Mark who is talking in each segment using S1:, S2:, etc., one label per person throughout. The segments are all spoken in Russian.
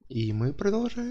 S1: И мы продолжаем.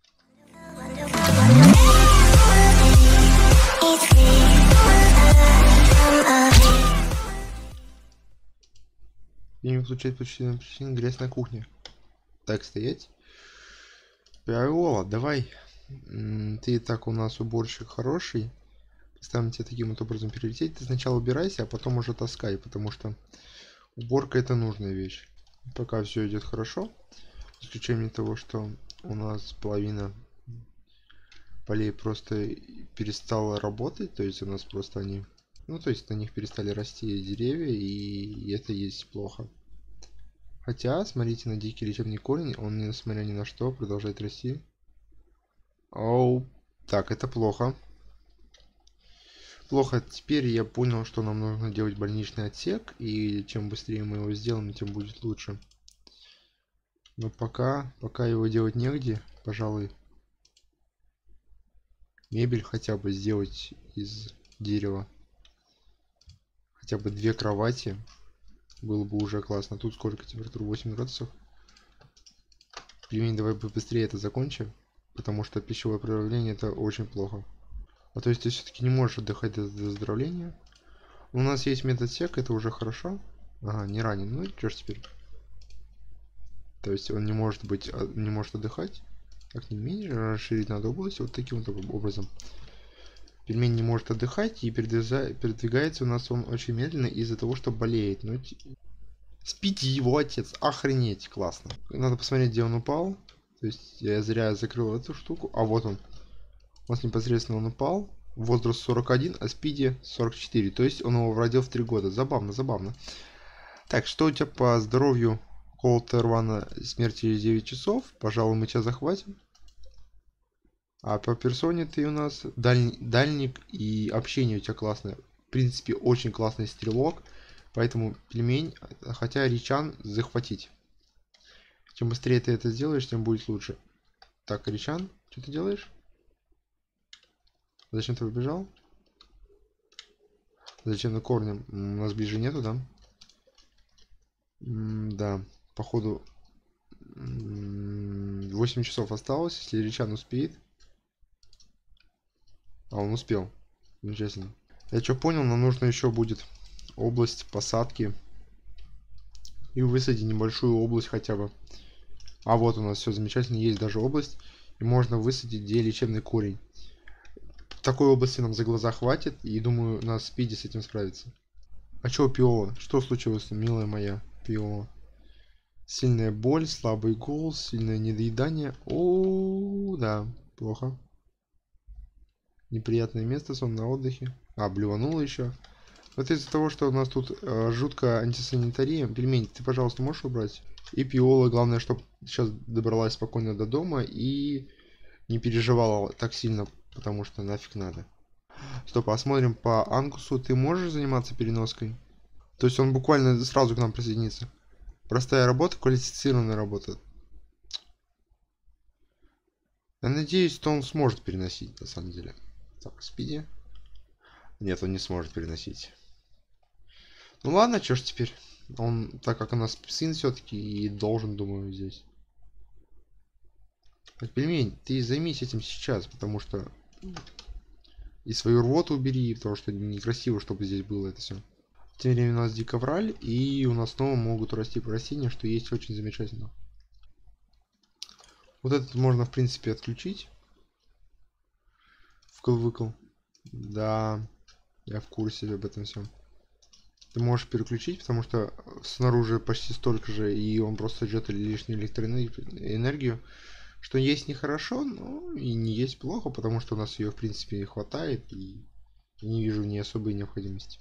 S1: И не получает причин грязь на кухне. Так стоять. Пиола, давай. Ты и так у нас уборщик хороший. Ставим тебя таким вот образом перелететь. Ты сначала убирайся, а потом уже таскай, потому что уборка это нужная вещь. Пока все идет хорошо. С исключением того, что у нас половина полей просто перестала работать. То есть у нас просто они... Ну, то есть на них перестали расти деревья, и это есть плохо. Хотя, смотрите на дикий лечебный корень, он, несмотря ни на что, продолжает расти. Оу, так, это плохо. Плохо, теперь я понял, что нам нужно делать больничный отсек, и чем быстрее мы его сделаем, тем будет лучше. Но пока его делать негде, пожалуй, мебель хотя бы сделать из дерева. Хотя бы 2 кровати. Было бы уже классно. Тут сколько температура? 8 градусов. Пельмень, давай быстрее это закончим. Потому что пищевое отравление это очень плохо. А то есть ты все-таки не можешь отдыхать до выздоровления. У нас есть медотсек, это уже хорошо. Ага, не ранен. Ну и что ж теперь? То есть он не может быть, не может отдыхать. Так не менее, расширить надо область вот таким вот образом. Пельмень не может отдыхать и передвигается у нас он очень медленно из-за того, что болеет. Ну, спите его отец, охренеть, классно. Надо посмотреть, где он упал. То есть я зря закрыл эту штуку. А вот он. У нас непосредственно он упал. Возраст 41, а спиди 44. То есть он его родил в 3 года. Забавно, забавно. Так, что у тебя по здоровью? Колд рвана, смерть через 9 часов. Пожалуй, мы тебя захватим. А по персоне ты у нас дальник и общение у тебя классное. В принципе, очень классный стрелок. Поэтому пельмень, хотя Ричан захватить. Чем быстрее ты это сделаешь, тем будет лучше. Так, Ричан, что ты делаешь? Зачем ты выбежал? Зачем на корнем? У нас ближе нету, да? Да, походу 8 часов осталось, если Ричан успеет. А, он успел. Замечательно. Я что понял, нам нужно еще будет область посадки. И высадить небольшую область хотя бы. А вот у нас все замечательно, есть даже область. И можно высадить где лечебный корень. Такой области нам за глаза хватит. И думаю, у нас Спиди с этим справится. А чё, Пиола? Что случилось, милая моя Пиола? Сильная боль, слабый голос, сильное недоедание. О, да, плохо. Неприятное место, сон на отдыхе. А, блеванула еще. Вот из-за того, что у нас тут жуткая антисанитария. Пельмень, ты, пожалуйста, можешь убрать? И Пиола, главное, чтобы сейчас добралась спокойно до дома и не переживала так сильно, потому что нафиг надо. Стоп, посмотрим по Ангусу. Ты можешь заниматься переноской? То есть он буквально сразу к нам присоединится. Простая работа, квалифицированная работа. Я надеюсь, что он сможет переносить, на самом деле. Так, Спиди. Нет, он не сможет переносить. Ну ладно, что ж теперь. Он, так как у нас сын все-таки, и должен, думаю, здесь. Так, пельмень, ты займись этим сейчас, потому что... И свою рвоту убери, потому что некрасиво, чтобы здесь было это все. Тем временем у нас диковраль, и у нас снова могут расти растения, что есть очень замечательно. Вот этот можно, в принципе, отключить. Вкл-выкл. Да, я в курсе об этом всем. Ты можешь переключить, потому что снаружи почти столько же, и он просто ждет лишнюю электроэнергию. Что есть нехорошо, но и не есть плохо, потому что у нас ее, в принципе, не хватает, и не вижу ни особой необходимости.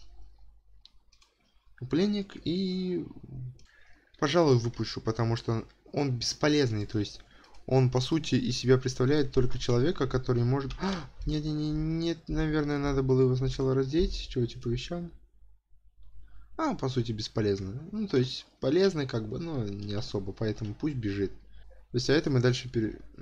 S1: Пленник и... Пожалуй, выпущу, потому что он бесполезный, то есть... Он, по сути, из себя представляет только человека, который может... Нет, нет, нет, наверное, надо было его сначала раздеть. Чего типа вещам? А, по сути, бесполезно. Ну, то есть, полезный, как бы, но не особо, поэтому пусть бежит. То есть, а это мы дальше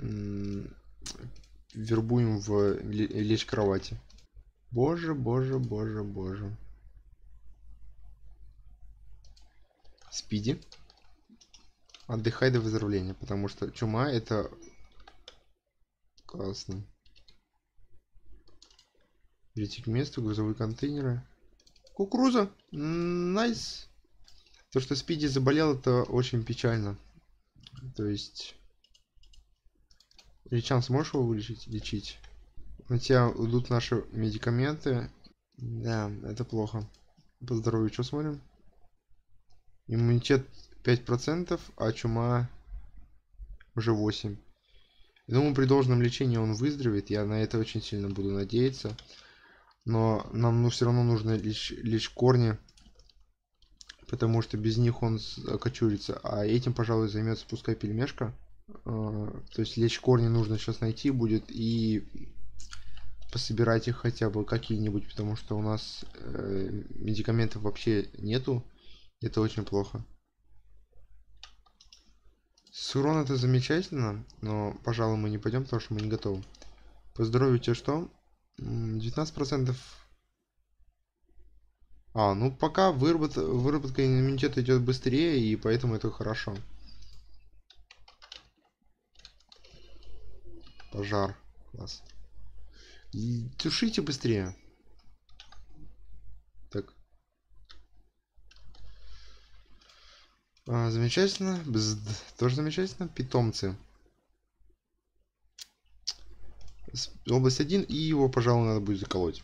S1: вербуем в лечь кровати. Боже, боже, боже, боже. Спиди. Отдыхай до выздоровления, потому что чума это классно. Перейти к месту, грузовые контейнеры. Кукуруза! Найс! То, что Спиди заболел, это очень печально. То есть... Ричан, сможешь его вылечить? Лечить? На тебя идут наши медикаменты. Да, это плохо. По здоровью что смотрим? Иммунитет 5%, а чума уже 8%. Я думаю, при должном лечении он выздоровеет. Я на это очень сильно буду надеяться. Но нам все равно нужно лечь корни. Потому что без них он окочурится. А этим, пожалуй, займется пускай пельмешка. То есть лечь корни нужно сейчас найти будет. И пособирать их хотя бы какие-нибудь. Потому что у нас медикаментов вообще нету. Это очень плохо. С урона это замечательно. Но, пожалуй, мы не пойдем, потому что мы не готовы. По здоровью тебе что? 19%. Ну пока выработка иммунитета идет быстрее, и поэтому это хорошо. Пожар. Класс. И тушите быстрее. Так. Замечательно. Бзд. Тоже замечательно. Питомцы. Область 1, и его, пожалуй, надо будет заколоть.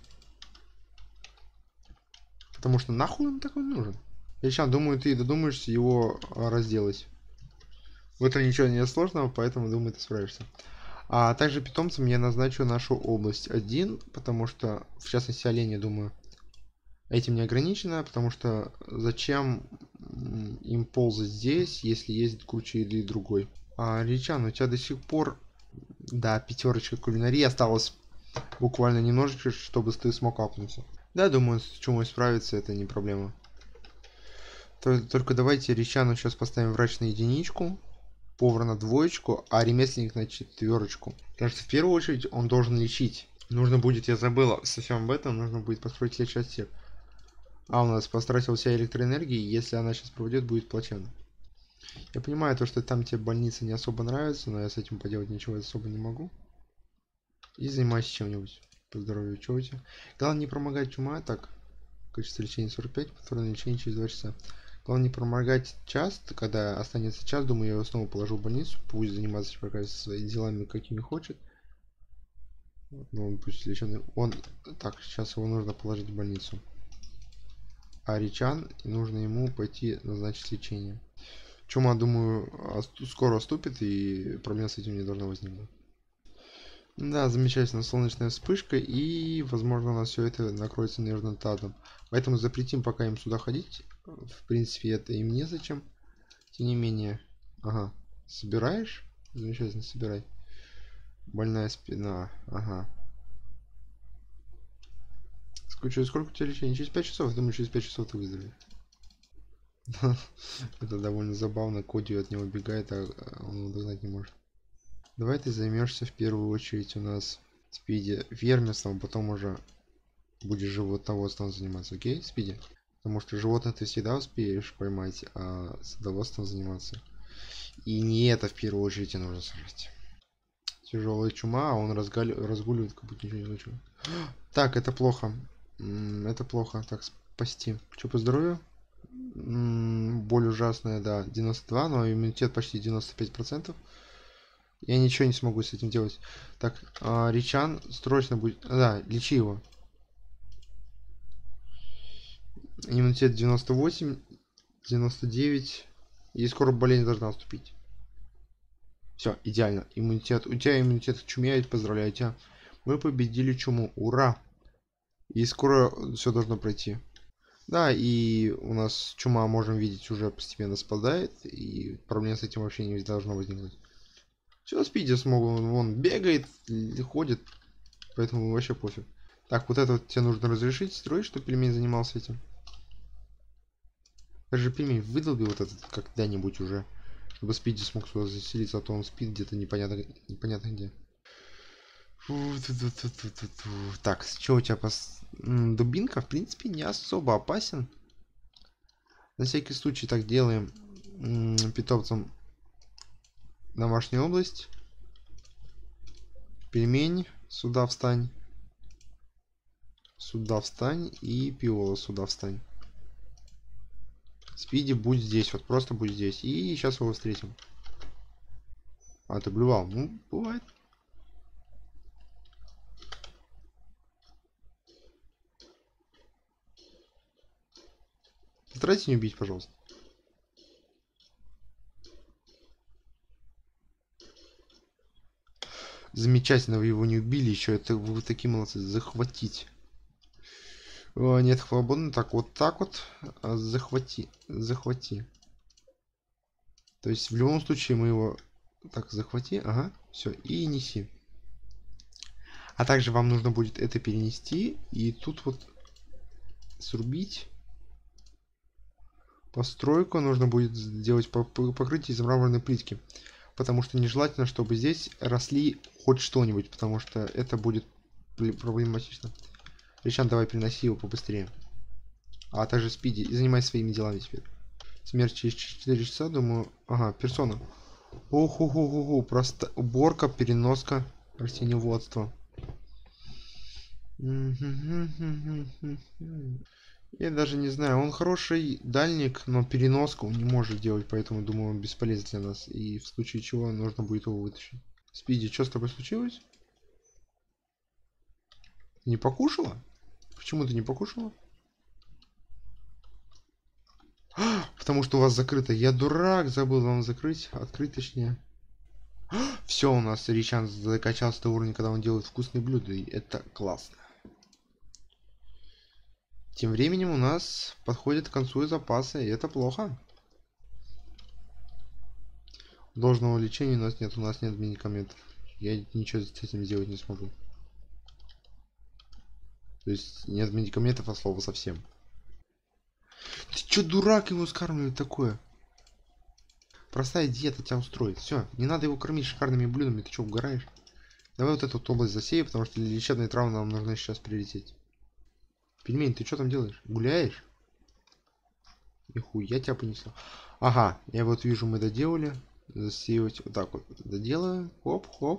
S1: Потому что нахуй он такой нужен? Я сейчас думаю, ты додумаешься его разделать. В этом ничего нет сложного, поэтому думаю, ты справишься. А также питомцем я назначу нашу область 1, потому что, в частности, оленя, думаю, этим не ограничено, потому что зачем им ползать здесь, если есть куча еды другой. Ричан, у тебя до сих пор, да, 5 кулинарии осталось буквально немножечко, чтобы ты смог апнуться. Да, думаю, с чумой справиться, это не проблема. Только давайте Ричану сейчас поставим врач на единичку, повар на 2, а ремесленник на 4. Потому что в первую очередь он должен лечить. Нужно будет, я забыла совсем об этом, нужно будет построить лечащий. У нас потратил вся электроэнергия, и если она сейчас проведет, будет плачевно. Я понимаю то, что там тебе больница не особо нравится, но я с этим поделать ничего особо не могу. И занимайся чем-нибудь. По здоровью, что у тебя? Главное не проморгать чума, так. Количество лечения 45, повторное лечение через 2 часа. Главное не проморгать час, когда останется час, думаю, я его снова положу в больницу, пусть заниматься пока своими делами, какими хочет. Ну, он пусть леченый. Так, сейчас его нужно положить в больницу. А Ричан, нужно ему пойти назначить лечение. Чума, думаю, скоро оступит, и проблем с этим не должно возникнуть. Да, замечательно, солнечная вспышка, и, возможно, у нас все это накроется нервным тазом. Поэтому запретим пока им сюда ходить. В принципе, это им незачем. Тем не менее, ага, собираешь? Замечательно, собирай. Больная спина, ага. Сколько у тебя лечения? Через 5 часов? Думаю, через 5 часов ты выздоровеешь. Это довольно забавно. Коди от него убегает, а он его догнать не может. Давай ты займешься в первую очередь у нас Спиди фермерством, потом уже будешь животноводством заниматься, окей, Спиди? Потому что животных ты всегда успеешь поймать, а садоводством заниматься. И не это в первую очередь тебе нужно сажать. Тяжелая чума, а он разгуливает, как будто ничего не случилось. Так, это плохо. Это плохо. Так, спасти. Что по здоровью? Боль ужасная, да, 92, но иммунитет почти 95%. Я ничего не смогу с этим делать. Так, Ричан срочно будет... Да, лечи его. Иммунитет 98, 99. И скоро болезнь должна наступить. Все, идеально. Иммунитет. У тебя иммунитет к чуме, поздравляю тебя. Мы победили чуму. Ура! И скоро все должно пройти. Да, и у нас чума, можем видеть, уже постепенно спадает. И проблем с этим вообще не должно возникнуть. Все, Спиди смогу, он бегает, ходит, поэтому вообще пофиг. Так, вот это вот тебе нужно разрешить строить, чтобы пельмень занимался этим. Даже пельмень выдолби вот этот когда-нибудь уже, чтобы Спиди смог сюда заселиться, а то он спит где-то непонятно где. Так, что у тебя дубинка, в принципе, не особо опасен. На всякий случай так делаем питомцам Домашняя область. Пельмень. Сюда встань. Сюда встань. И Пиола сюда встань. Спиди, будь здесь. Вот просто будь здесь. И сейчас его встретим. А, ты блювал. Ну, бывает. Постарайтесь не убить, пожалуйста. Замечательно, вы его не убили еще. Это вы такие молодцы. Захватить. О, нет, свободно. Так вот. Захвати. Захвати. То есть в любом случае мы его... Так, захвати. Ага. Все. И неси. А также вам нужно будет это перенести. И тут вот срубить. Постройку нужно будет сделать покрытие из мраморной плитки. Потому что нежелательно, чтобы здесь росли хоть что-нибудь. Потому что это будет проблематично. Ричан, давай переноси его побыстрее. А также Спиди. И занимайся своими делами теперь. Смерть через 4 часа, думаю... Ага, персона. Оху-ху-ху-ху. Просто уборка, переноска, растениеводство. Я даже не знаю, он хороший дальник, но переноску он не может делать, поэтому думаю, он бесполезен для нас. И в случае чего нужно будет его вытащить. Спиди, что с тобой случилось? Не покушала? Почему ты не покушала? Потому что у вас закрыто. Я дурак, забыл вам закрыть. Открыть точнее. Все, у нас Ричан закачался до уровня, когда он делает вкусные блюда. И это классно. Тем временем у нас подходит к концу запасы, и это плохо. Должного лечения у нас нет медикаментов. Я ничего с этим сделать не смогу. То есть нет медикаментов, а слова совсем. Ты чё, дурак, его скармливать такое? Простая диета тебя устроит. Все, не надо его кормить шикарными блюдами. Ты чё, угораешь? Давай вот эту вот область засею, потому что для лечебной травмы нам нужно сейчас прилететь. Пельмень, ты что там делаешь? Гуляешь? Нихуя тебя понесло. Ага, я вот вижу, мы доделали. Засеивать вот так вот. Доделаем. Хоп-хоп.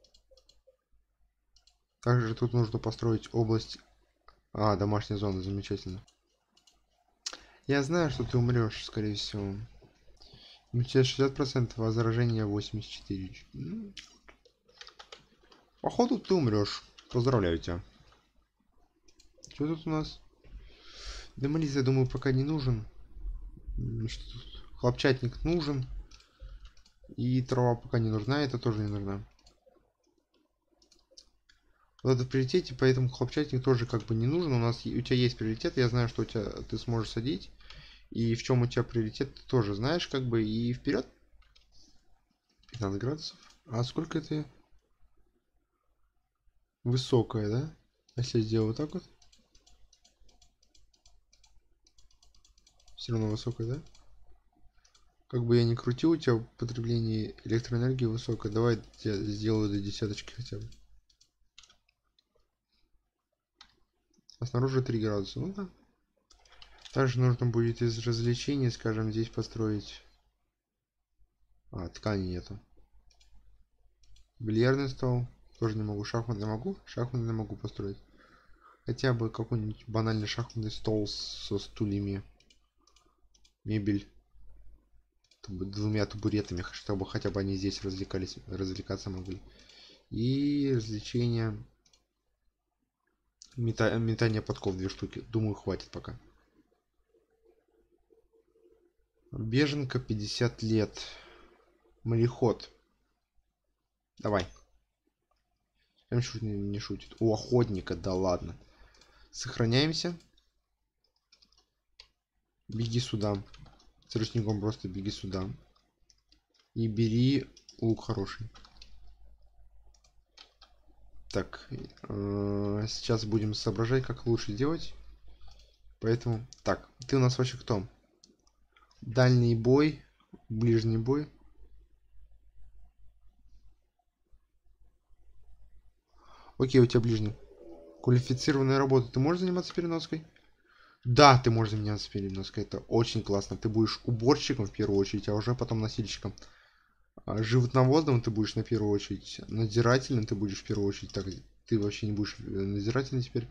S1: Также тут нужно построить область... А, домашняя зона, замечательно. Я знаю, что ты умрешь, скорее всего. У тебя 60%, возражение 84%. Походу ты умрешь. Поздравляю тебя. Что тут у нас? Демолиз, я думаю, пока не нужен. Что тут? Хлопчатник нужен. И трава пока не нужна, это тоже не нужна. Вот это в приоритете, поэтому хлопчатник тоже как бы не нужен. У тебя есть приоритет, я знаю, что ты сможешь садить. И в чем у тебя приоритет, ты тоже знаешь, как бы, и вперед. 15 градусов. А сколько это? Высокая, да? Если я сделаю вот так вот. Все равно высокая, да? Как бы я ни крутил, у тебя потребление электроэнергии высокое. Давай я сделаю до десяточки хотя бы. А снаружи 3 градуса. Ну да. Также нужно будет из развлечений, скажем, здесь построить. А, ткани нету. Бильярдный стол. Тоже не могу. Шахматы могу? Шахматы могу построить. Хотя бы какой-нибудь банальный шахматный стол со стульями. Мебель. Двумя табуретами, чтобы хотя бы они здесь развлекаться могли. И развлечения. Метание подков 2 штуки. Думаю, хватит пока. Беженка 50 лет. Мореход. Давай. Прям не шутит. У охотника, да ладно. Сохраняемся. Беги сюда. С ручником просто беги сюда. И бери лук хороший. Так. Сейчас будем соображать, как лучше делать. Поэтому... Так, ты у нас вообще кто? Дальний бой. Ближний бой. Окей, у тебя ближний. Квалифицированная работа. Ты можешь заниматься переноской? Да, ты можешь заниматься переноской. Это очень классно. Ты будешь уборщиком в первую очередь, а уже потом носильщиком. животноводным ты будешь на первую очередь, надзирательным ты будешь в первую очередь, так ты вообще не будешь надзирательным теперь.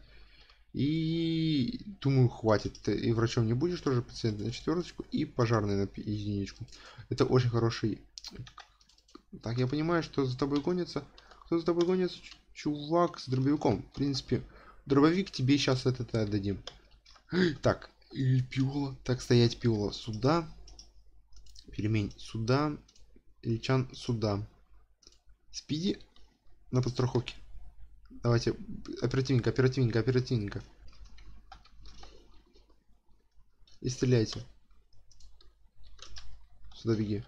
S1: И думаю, хватит. И врачом не будешь тоже, пациент на 4, и пожарный на 1. Это очень хороший. Так, я понимаю, что за тобой гонится. Кто за тобой гонится? Чувак с дробовиком. В принципе, дробовик тебе сейчас этот отдадим. Так, и пиола. Так, стоять, пиола. Сюда. Перемень сюда. Ильчан сюда. Спиди на подстраховке. Давайте, оперативненько, оперативненько, оперативненько. И стреляйте. Сюда беги.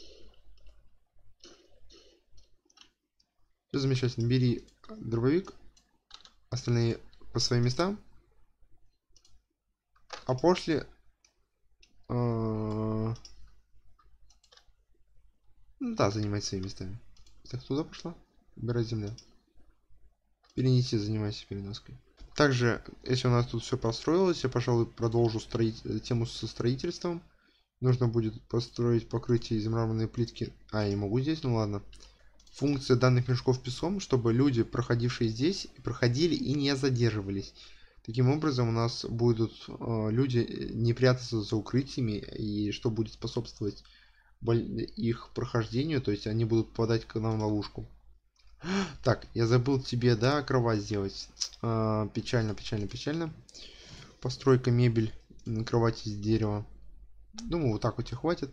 S1: Все замечательно. Бери дробовик. Остальные по своим местам. А после... Ну да, занимайся своими местами. Так, туда пошла. Убирать земля. Перенеси, занимайся переноской. Также, если у нас тут все построилось, я, пожалуй, продолжу тему со строительством. Нужно будет построить покрытие из мраморной плитки. А, я не могу здесь, ну ладно. Функция данных мешков песком, чтобы люди, проходившие здесь, проходили и не задерживались. Таким образом, у нас будут люди не прятаться за укрытиями, и что будет способствовать их прохождению, то есть они будут попадать к нам в ловушку. Так, я забыл тебе, да, кровать сделать. Печально, печально, печально. Постройка мебель на кровати из дерева. Думаю, вот так вот и хватит.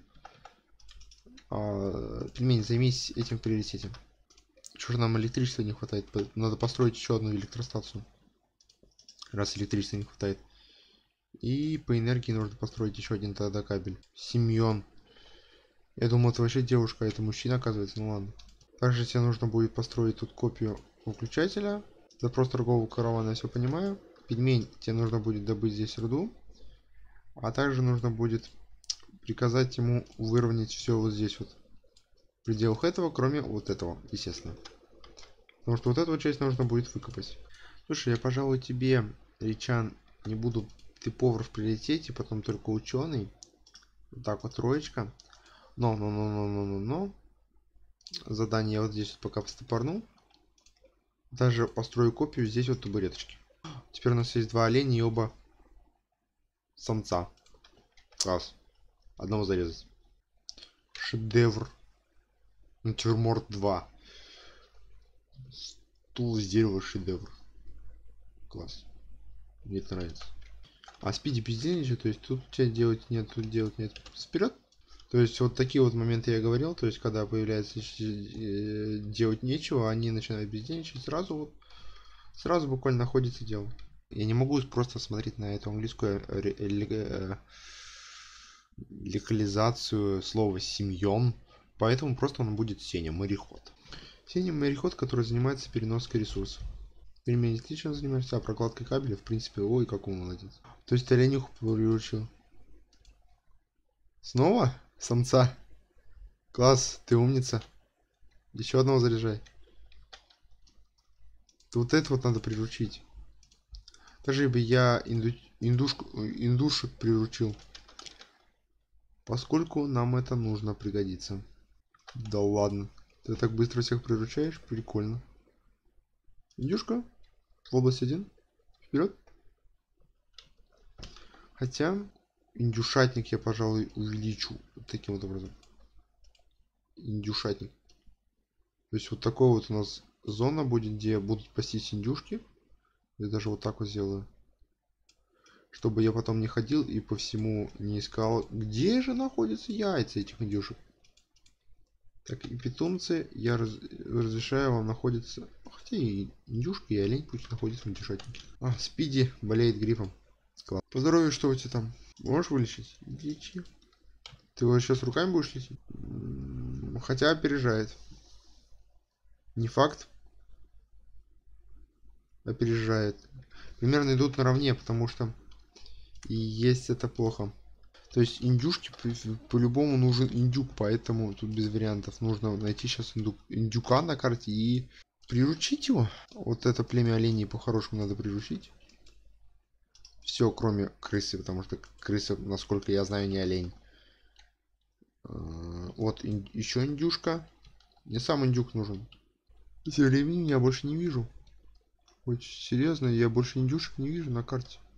S1: Пельмень, займись этим в приоритете. Что же нам электричества не хватает? Надо построить еще одну электростанцию. Раз электричества не хватает. И по энергии нужно построить еще один тогда кабель. Семьон. Я думал, это вообще девушка, а это мужчина, оказывается. Ну ладно. Также тебе нужно будет построить тут копию выключателя. Запрос торгового каравана, я все понимаю. Пельмень, тебе нужно будет добыть здесь руду. А также нужно будет приказать ему выровнять все вот здесь вот. В пределах этого, кроме вот этого, естественно. Потому что вот эту часть нужно будет выкопать. Слушай, я, пожалуй, тебе, Ричан, не буду... Ты повар в приоритете, потом только ученый. Вот так вот, троечка. Но. Задание я вот здесь вот пока постопорну. Даже построю копию здесь вот табуреточки. Теперь у нас есть 2 оленя и оба самца. Класс. Одного зарезать. Шедевр. Натюрморт 2. Стул из дерева шедевр. Класс. Мне это нравится. А спиди бездельничает, то есть тут у тебя делать нет, тут делать нет. Вперед. То есть вот такие вот моменты я говорил, то есть когда появляется делать нечего, они начинают бездельничать, сразу буквально находится дело. Я не могу просто смотреть на эту английскую локализацию слова семьон, поэтому просто он будет Сеня, мореход. Сеня мореход, который занимается переноской ресурсов. Пельмени, ты чем занимаешься? А прокладкой кабеля, в принципе, ой, как он молодец. То есть ты оленюху приручил. Снова? Самца. Класс, ты умница. Еще одного заряжай. Вот это вот надо приручить. Даже бы я индушек приручил. Поскольку нам это нужно пригодится. Да ладно. Ты так быстро всех приручаешь? Прикольно. Индюшка? В область 1. Вперед. Хотя индюшатник я, пожалуй, увеличу вот таким вот образом. Индюшатник. То есть вот такой вот у нас зона будет, где будут пастись индюшки. Я даже вот так вот сделаю. Чтобы я потом не ходил и по всему не искал, где же находятся яйца этих индюшек. Так, и питомцы я разрешаю вам находиться. Хотя и индюшка, и олень пусть находятся в индюшатнике. А, Спиди болеет гриппом. Класс. По здоровью, что у тебя там? Можешь вылечить? Лечи. Ты его сейчас руками будешь лечить? Хотя опережает. Не факт. Опережает. Примерно идут наравне, потому что и есть это плохо. То есть индюшки по-любому нужен индюк, поэтому тут без вариантов. Нужно найти сейчас индюка на карте и приручить его. Вот это племя оленей по-хорошему надо приручить. Все, кроме крысы, потому что крыса, насколько я знаю, не олень. Вот еще индюшка. Мне сам индюк нужен. Времени я больше не вижу. Очень серьезно, я больше индюшек не вижу на карте.